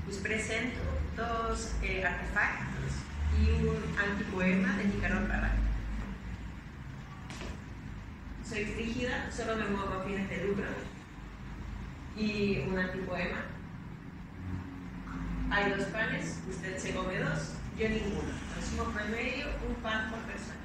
Us presento dos artefactos y un antipoema de Nicanor Parra. Soy frígida, solo me muevo a fines de lucro. Y un antipoema. Hay 2 panes, usted se come 2, yo ninguno. Consumo promedio un pan por persona.